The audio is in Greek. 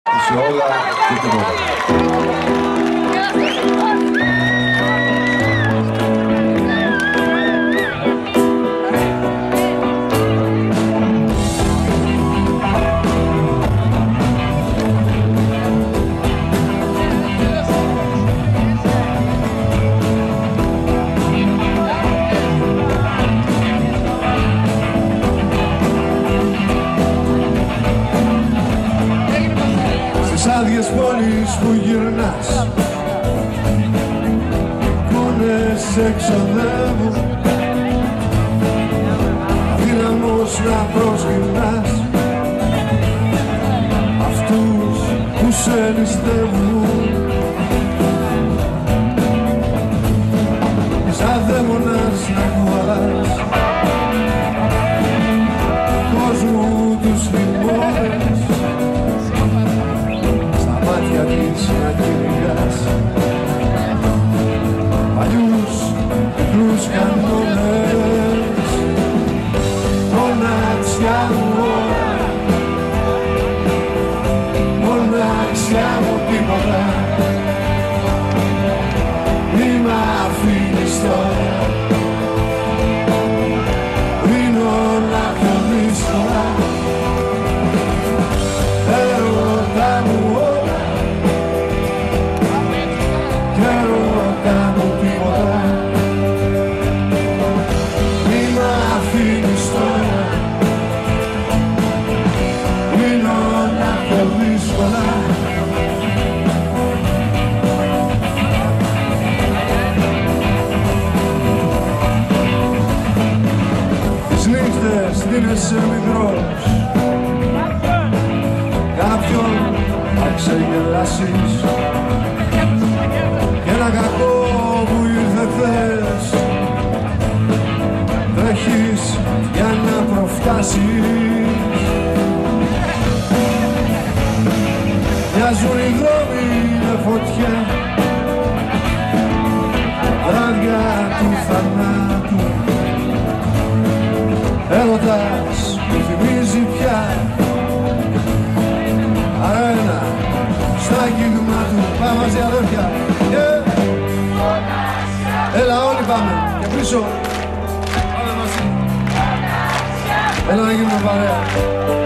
σε όλα και τίποτα. Στις άδειες πόλεις που γυρνάς, εικόνες εξοδεύουν, αδύναμος να προσκυνάς αυτούς που σε ληστεύουν. Σαν δαίμονας να κουβαλάς κόσμου τους θυμώνες, μάτια της να κυνηγάς παλιούς νεκρούς κανόνες. Μοναξιά μου ώρα, μοναξιά μου τίποτα, μη μ' αφήνεις τώρα, είναι όλα πιο δύσκολα. Έρωτα μου ώρα, κι έρωτα μου τίποτα, μη μ' αφήνεις τώρα, είναι όλα πιο δύσκολα. Τις νύχτες δίνεσαι μικρός, κάποιον θα ξεγελάσεις, και ένα κακό που ήρθε χθες τρέχεις για να προφτάσεις. Μοιάζουν οι δρόμοι με φωτιά, βράδια του θανάτου, έρωτας που θυμίζει πια αρένα στα αγγίγμα του. Πάμε μαζί αδέρφια, έλα όλοι πάμε και πίσω, πάμε μαζί, έλα να γίνουμε παρέα.